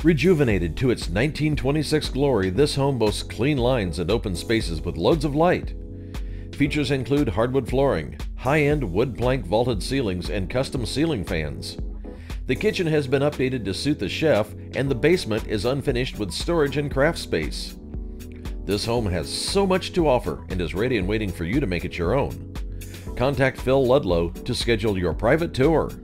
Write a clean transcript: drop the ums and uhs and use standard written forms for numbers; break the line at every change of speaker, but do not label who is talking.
Rejuvenated to its 1926 glory, this home boasts clean lines and open spaces with loads of light. Features include hardwood flooring, high-end wood plank vaulted ceilings, and custom ceiling fans. The kitchen has been updated to suit the chef, and the basement is unfinished with storage and craft space. This home has so much to offer and is ready and waiting for you to make it your own. Contact Phil Ludlow to schedule your private tour.